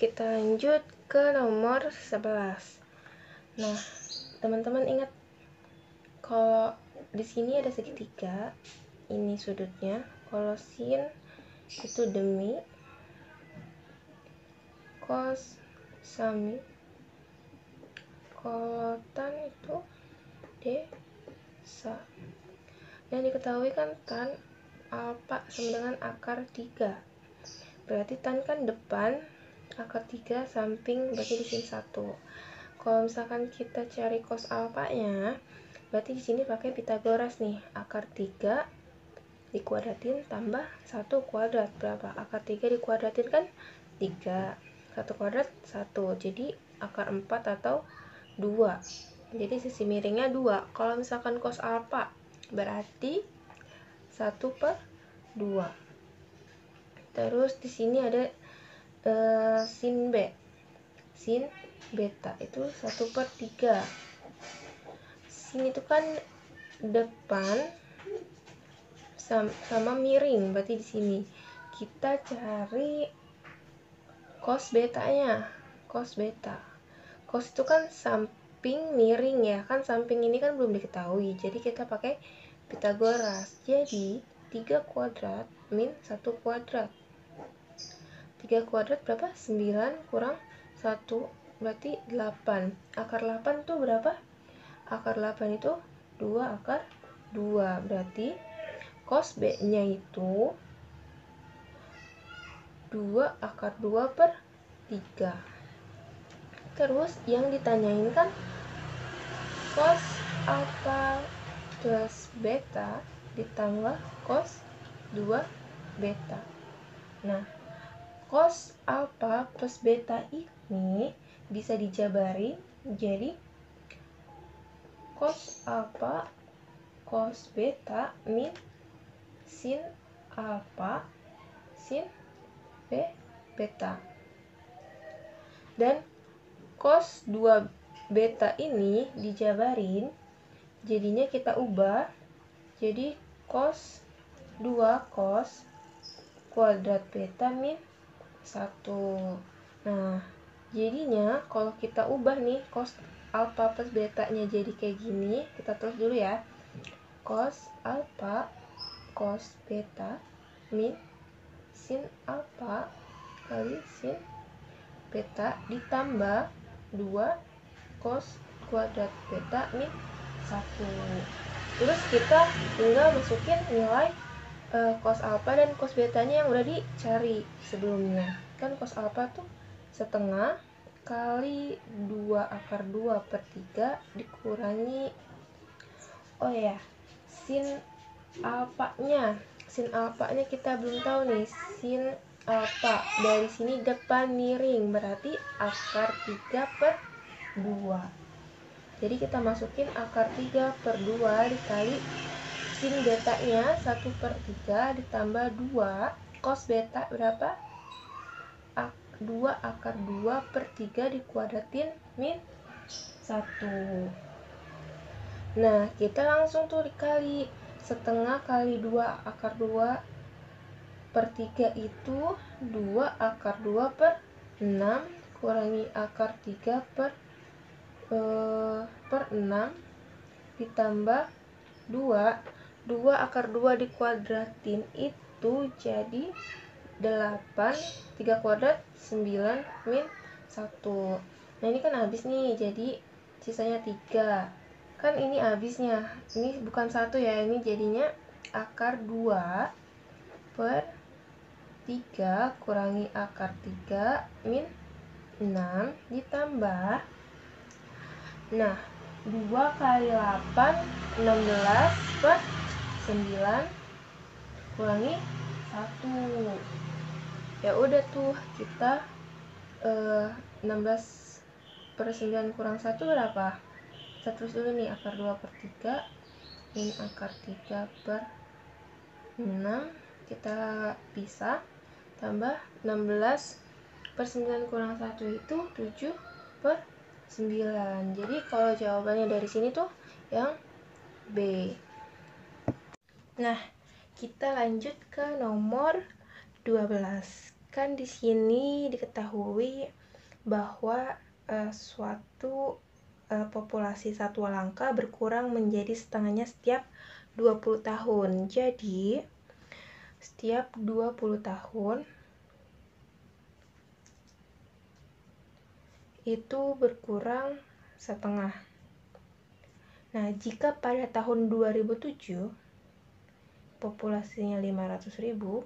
kita lanjut ke nomor 11. Nah, teman-teman ingat kalau di sini ada segitiga, ini sudutnya. Kalau sin itu demi, cos sami, kalau tan itu desa. Yang diketahui kan tan alfa sama dengan akar 3. Berarti tan kan depan, akar 3 samping, berarti di sini 1. Kalau misalkan kita cari cos alfanya, berarti di sini pakai Pitagoras nih. Akar 3 dikuadratin tambah 1 kuadrat berapa? Akar 3 dikuadratin kan 3. 1 kuadrat 1. Jadi akar 4 atau 2. Jadi sisi miringnya 2. Kalau misalkan cos alfa berarti 1/2. Terus di sini ada sin B. Sin beta itu 1/3. Sin itu kan depan sama miring, berarti di sini kita cari cos betanya. Cos beta. Cos itu kan samping miring ya, kan samping ini kan belum diketahui. Jadi kita pakai Pitagoras. Jadi 3 kuadrat min 1 kuadrat. 3 kuadrat berapa? 9 kurang 1 berarti 8. Akar 8 tuh berapa? Akar 8 itu 2 akar 2. Berarti cos B-nya itu 2 akar 2/3. Terus yang ditanyain kan cos alfa plus beta ditambah cos 2 beta. Nah, cos alfa plus beta ini bisa dijabarin jadi cos alfa cos beta min sin alfa sin beta. Dan cos 2 beta ini dijabarin, jadinya kita ubah jadi cos 2 cos kuadrat beta min 1. Nah, jadinya kalau kita ubah nih cos alfa plus betanya jadi kayak gini, kita tulis dulu ya. Cos alfa cos beta min sin alfa kali sin beta ditambah 2 cos kuadrat beta min 1. Terus kita tinggal masukin nilai cos alfa dan cos betanya yang udah dicari sebelumnya. Kan cos alfa tuh setengah kali 2 akar 2/3 dikurangi sin alfanya. Sin alfanya kita belum tahu nih. Sin alfa dari sini depan miring, berarti akar 3/2. Jadi kita masukin akar 3/2 dikali sin betanya 1/3 ditambah 2 cos beta berapa? 2 akar 2/3 dikuadratin min 1. Nah, kita langsung tuh dikali setengah kali 2 akar 2/3 itu 2 akar 2/6 kurangi akar 3/6 ditambah 2 akar 2 dikuadratin itu jadi 8. 3 kuadrat 9 min 1. Nah, ini kan habis nih, jadi sisanya 3. Kan ini habisnya, ini bukan 1 ya, ini jadinya akar 2/3 kurangi akar 3 min 6 ditambah, nah 2 kali 8 16/9 kurangi 1. Ya udah tuh, kita 16/9 kurang 1 berapa? Kita tulis dulu nih, akar 2/3 min akar 3/6 kita pisah, tambah 16/9 kurang 1 itu 7/9. Jadi kalau jawabannya dari sini tuh yang B. Nah, kita lanjut ke nomor 12. Kan di sini diketahui bahwa suatu populasi satwa langka berkurang menjadi setengahnya setiap 20 tahun. Jadi, setiap 20 tahun itu berkurang setengah. Nah, jika pada tahun 2007 populasinya 500.000,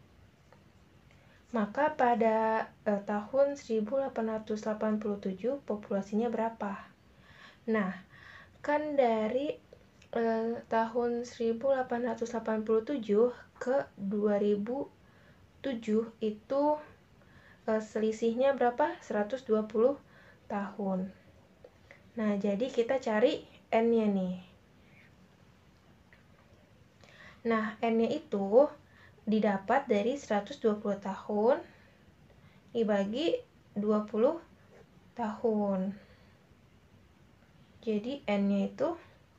maka pada tahun 1887 populasinya berapa? Nah, kan dari tahun 1887 ke 2007 itu selisihnya berapa? 120 tahun. Nah, jadi kita cari N-nya nih. Nah, N-nya itu didapat dari 120 tahun dibagi 20 tahun. Jadi N-nya itu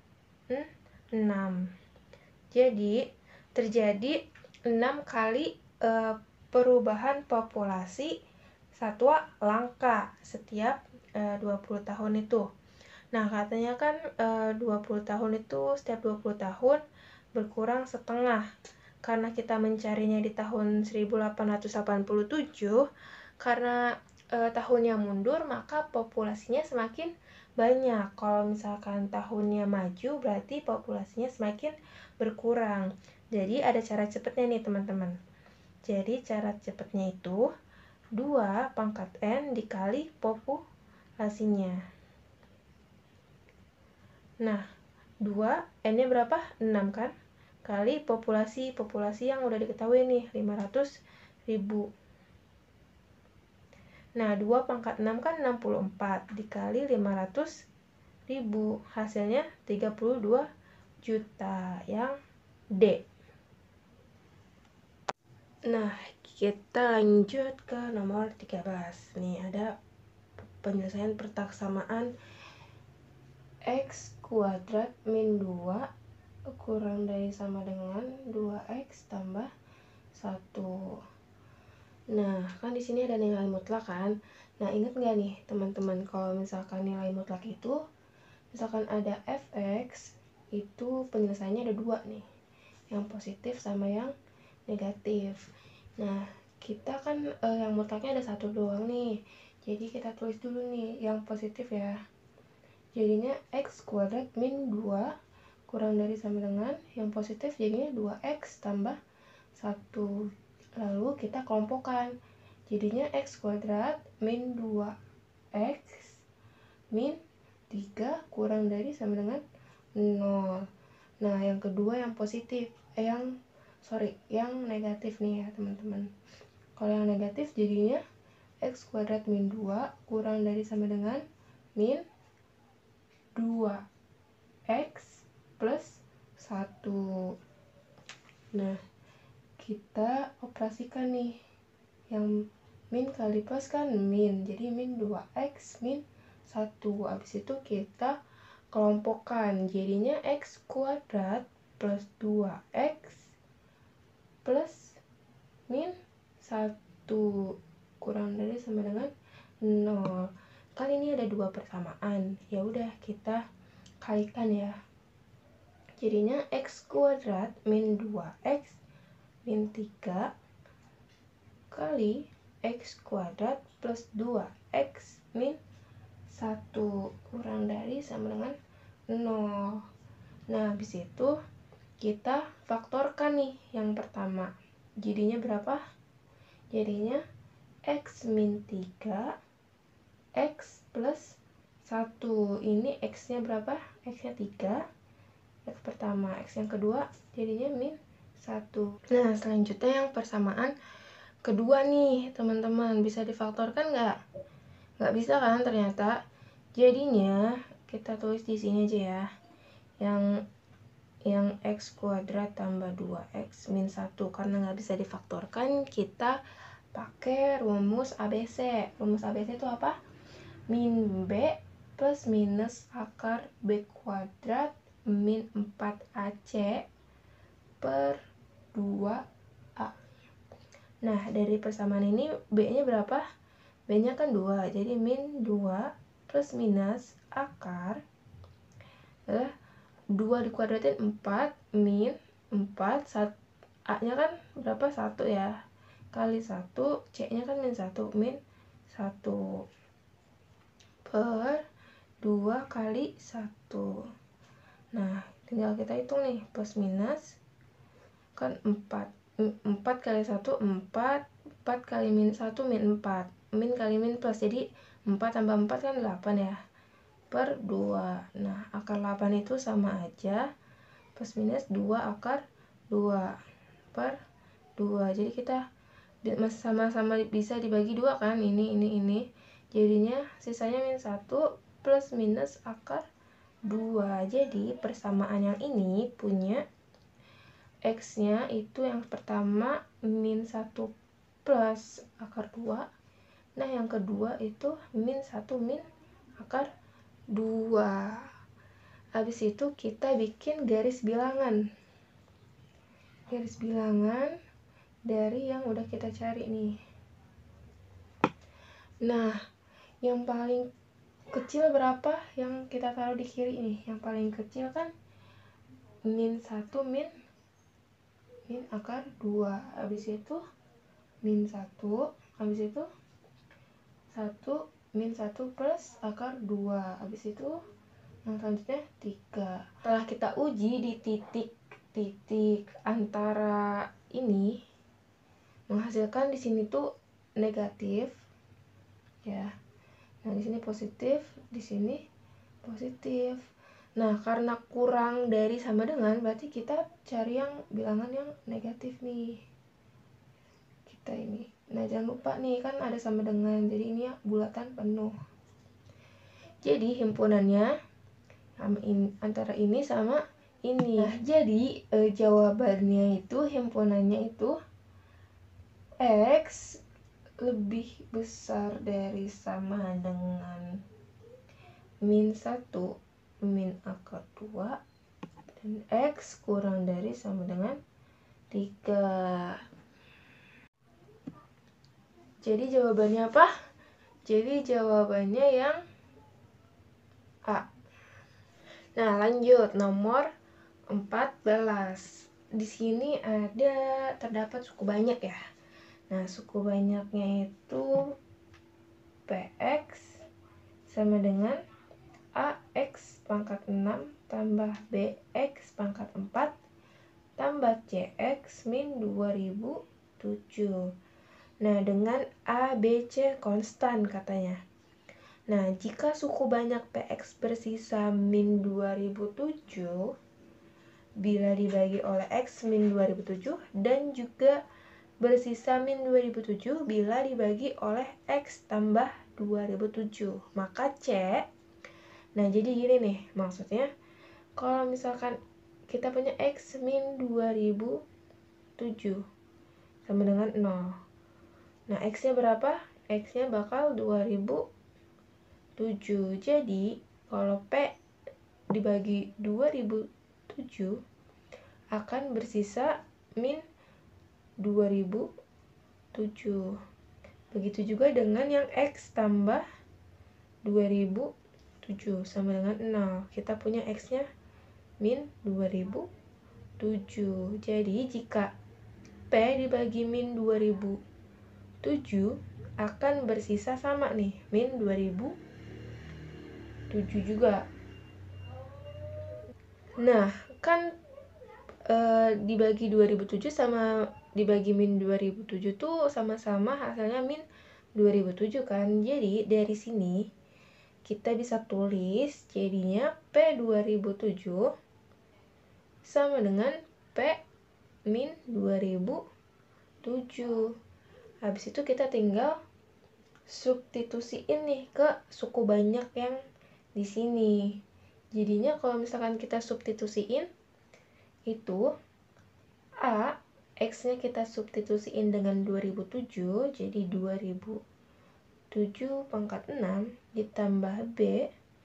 6. Jadi terjadi 6 kali perubahan populasi satwa langka setiap 20 tahun itu. Nah, katanya kan 20 tahun itu setiap 20 tahun berkurang setengah. Karena kita mencarinya di tahun 1887, karena tahunnya mundur, maka populasinya semakin banyak. Kalau misalkan tahunnya maju, berarti populasinya semakin berkurang. Jadi ada cara cepatnya nih teman-teman. Jadi cara cepatnya itu 2 pangkat N dikali populasinya. Nah, 2, N-nya berapa? 6 kan? Kali populasi yang udah diketahui nih, 500.000. Nah, 2 pangkat 6 kan 64, dikali 500.000, hasilnya 32 juta, yang D. Nah, kita lanjut ke nomor 13. Nih ada penyelesaian pertaksamaan X kuadrat min 2 kurang dari sama dengan 2X tambah 1. Nah, kan di sini ada nilai mutlak kan. Nah, ingat nggak nih teman-teman, kalau misalkan nilai mutlak itu, misalkan ada fx, itu penyelesaiannya ada 2 nih, yang positif sama yang negatif. Nah, kita kan yang mutlaknya ada 1 doang nih, jadi kita tulis dulu nih yang positif ya. Jadinya x kuadrat min 2 kurang dari sama dengan yang positif, jadinya 2x tambah 1. Lalu kita kelompokkan, jadinya x kuadrat min 2x min 3 kurang dari sama dengan 0. Nah, yang kedua yang positif, yang negatif nih ya teman-teman. Kalau yang negatif jadinya x kuadrat min 2 kurang dari sama dengan min 2x plus 1. Nah, kita operasikan nih, yang min kali plus kan min, jadi min 2x min 1. Habis itu kita kelompokkan, jadinya x kuadrat plus 2x plus min 1 kurang dari sama dengan 0. Kali ini ada 2 persamaan, ya udah kita kalikan ya. Jadinya x kuadrat min 2x min 3 kali x kuadrat plus 2x min 1 kurang dari sama dengan 0. Nah, habis itu kita faktorkan nih yang pertama. Jadinya berapa? Jadinya x min 3 x plus 1. Ini x-nya berapa? X-nya 3. X pertama, X yang kedua jadinya min 1. Nah, selanjutnya yang persamaan kedua nih teman-teman, bisa difaktorkan nggak? Nggak bisa kan ternyata. Jadinya kita tulis di sini aja ya, yang x kuadrat tambah 2x min 1. Karena nggak bisa difaktorkan, kita pakai rumus ABC. Rumus ABC itu apa? Min B plus minus akar B kuadrat min 4AC per 2A. Nah, dari persamaan ini B-nya berapa? B-nya kan 2, jadi min 2 plus minus akar adalah 2 dikuadratin 4 min 4, A-nya kan berapa? 1 ya, kali 1, C-nya kan min 1 per 2 kali 1. Nah, tinggal kita hitung nih, plus minus kan 4 kali 1 4 kali min 1 min 4, min kali min plus, jadi 4 tambah 4 kan 8 ya, per 2. Nah, akar 8 itu sama aja plus minus 2 akar 2 per 2. Jadi kita sama-sama bisa dibagi 2 kan, ini. Jadinya sisanya min 1 plus minus akar 2. Jadi persamaan yang ini punya X-nya itu yang pertama min 1 plus akar 2. Nah, yang kedua itu min 1 min akar 2. Habis itu kita bikin garis bilangan. Garis bilangan dari yang udah kita cari nih. Nah, yang paling kecil berapa yang kita taruh di kiri ini? Yang paling kecil kan min 1 min akar 2. Habis itu min 1. Habis itu 1 min 1 plus akar 2. Habis itu yang selanjutnya 3. Setelah kita uji di titik antara ini, menghasilkan di sini tuh negatif ya. Nah, di sini positif, di sini positif. Nah, karena kurang dari sama dengan, berarti kita cari yang bilangan yang negatif nih. Kita ini. Nah, jangan lupa nih, kan ada sama dengan, jadi ini bulatan penuh. Jadi himpunannya antara ini sama ini. Nah, jadi jawabannya itu, himpunannya itu X lebih besar dari sama dengan min 1 min akar 2 dan X kurang dari sama dengan 3. Jadi jawabannya apa? Jadi jawabannya yang A. Nah, lanjut nomor 14. Di sini terdapat suku banyak ya. Nah, suku banyaknya itu PX sama dengan AX pangkat 6 tambah BX pangkat 4 tambah CX min 2007. Nah, dengan A, B, C konstan katanya. Nah, jika suku banyak PX bersisa min 2007 bila dibagi oleh X min 2007 dan juga bersisa min 2007 bila dibagi oleh X tambah 2007, maka C. Nah, jadi gini nih, maksudnya kalau misalkan kita punya X min 2007 sama dengan 0. Nah, X-nya berapa? X-nya bakal 2007. Jadi, kalau P dibagi 2007 akan bersisa min 2007. Begitu juga dengan yang X tambah 2007 sama dengan 0. Kita punya X-nya min 2007. Jadi jika P dibagi min 2007 akan bersisa sama nih, min 2007 juga. Nah, kan dibagi 2007 sama dibagi min 2007 tuh sama-sama hasilnya min 2007 kan. Jadi dari sini kita bisa tulis jadinya P 2007 sama dengan P min 2007. Habis itu kita tinggal substitusiin nih ke suku banyak yang di sini. Jadinya kalau misalkan kita substitusiin itu A, X-nya kita substitusiin dengan 2007, jadi 2007 pangkat 6 ditambah B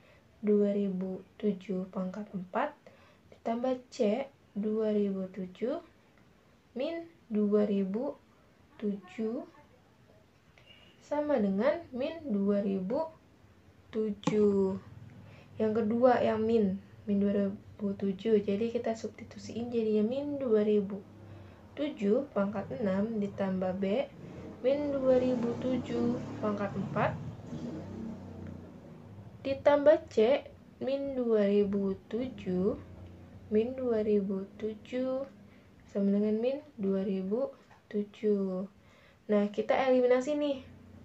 2007 pangkat 4 ditambah C 2007 min 2007. sama dengan min 2007. Yang kedua yang min 2007, jadi kita substitusiin jadinya min 2007 pangkat 6 ditambah B min 2007 pangkat 4 ditambah C min 2007 sama dengan min 2007. Nah, kita eliminasi nih.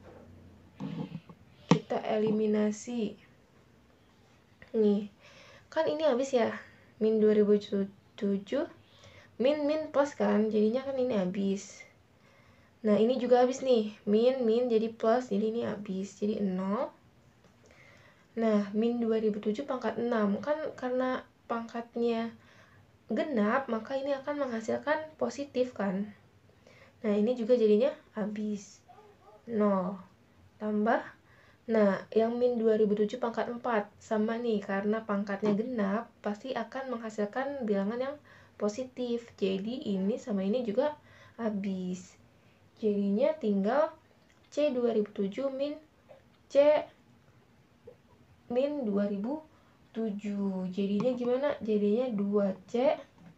Nih, kan ini habis ya. Min 2007 min plus kan, jadinya kan ini habis. Nah, ini juga habis nih. Min jadi plus, jadi ini habis. Jadi 0. Nah, min 2007 pangkat 6. Kan karena pangkatnya genap, maka ini akan menghasilkan positif kan. Nah, ini juga jadinya habis 0 tambah. Nah, yang min 2007 pangkat 4 sama nih, karena pangkatnya genap pasti akan menghasilkan bilangan yang positif. Jadi ini sama ini juga habis. Jadinya tinggal C 2007 min C min 2007. Jadinya gimana? Jadinya 2C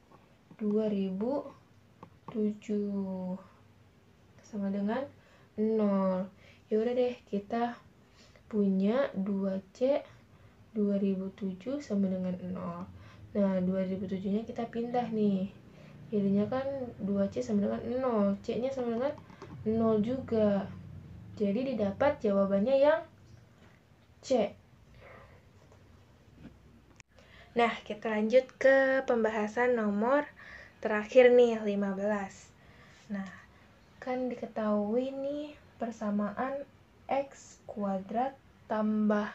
2007 sama dengan 0. Ya udah deh, kita punya 2C 2007 sama dengan 0. Nah, 2007-nya kita pindah nih. Jadinya kan 2C sama dengan 0. C-nya sama dengan 0 juga. Jadi didapat jawabannya yang C. Nah, kita lanjut ke pembahasan nomor terakhir nih, 15. Nah, kan diketahui nih persamaan X kuadrat tambah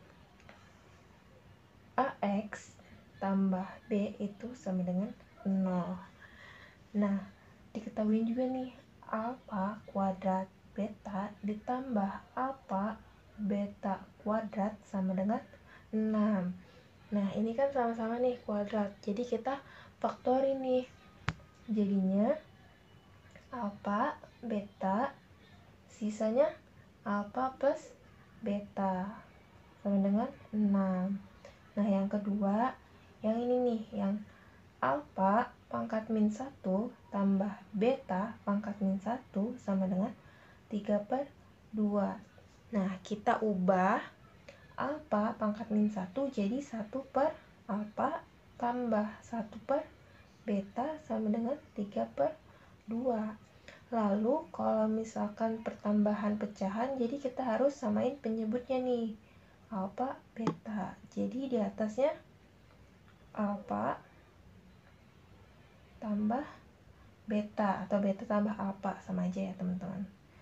AX tambah B itu sama dengan 0. Nah, diketahui juga nih alfa kuadrat beta ditambah alfa beta kuadrat sama dengan 6. Nah, ini kan sama-sama nih kuadrat, jadi kita faktorin nih. Jadinya alfa beta, sisanya alfa plus beta sama dengan 6. Nah, yang kedua, yang ini nih, yang alfa pangkat min 1 tambah beta pangkat min 1 sama dengan 3/2. Nah, kita ubah alfa pangkat min 1 jadi 1 per alfa tambah 1 per beta sama dengan 3/2. Lalu kalau misalkan pertambahan pecahan, jadi kita harus samain penyebutnya nih, alfa beta. Jadi di atasnya alfa tambah beta atau beta tambah alfa, sama aja ya teman-teman.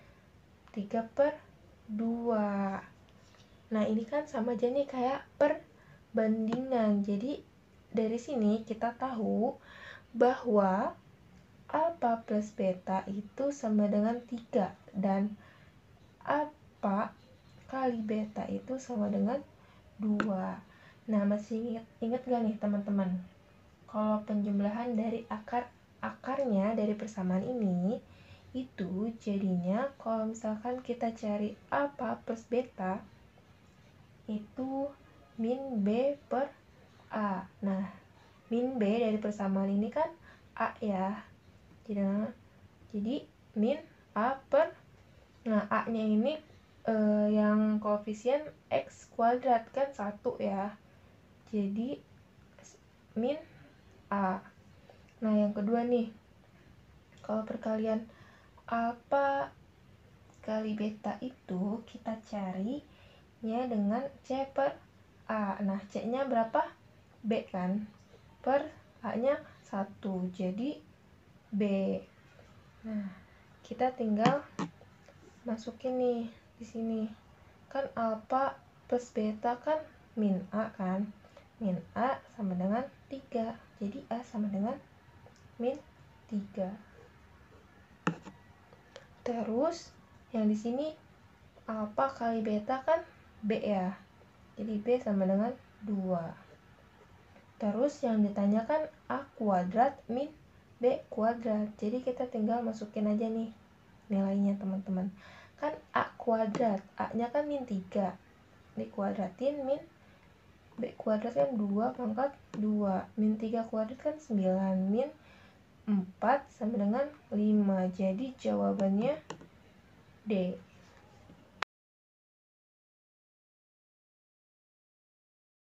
3/2. Nah, ini kan sama aja nih kayak perbandingan. Jadi dari sini kita tahu bahwa alfa plus beta itu sama dengan 3 dan alfa kali beta itu sama dengan 2. Nah, masih ingat gak nih teman-teman? Kalau penjumlahan dari akarnya dari persamaan ini itu jadinya kalau misalkan kita cari alfa plus beta itu min B per A. Nah, min B dari persamaan ini kan A ya. Jadi min A per, nah A nya ini yang koefisien X kuadrat kan 1 ya. Jadi min A. Nah, yang kedua nih, kalau perkalian alfa kali beta itu kita carinya dengan C per A. Nah, C nya berapa? B kan, per A nya 1, jadi B. Nah, kita tinggal masukin nih di sini. Kan alfa plus beta kan min A kan. Min A sama dengan 3. Jadi A sama dengan min 3. Terus yang di sini alfa kali beta kan B ya. Jadi B sama dengan 2. Terus yang ditanyakan A kuadrat min B kuadrat. Jadi kita tinggal masukin aja nih nilainya teman-teman. Kan A kuadrat, A nya kan min 3, dikuadratin min B kuadrat kan 2 pangkat 2, min 3 kuadrat kan 9, min 4 sama dengan 5. Jadi jawabannya D.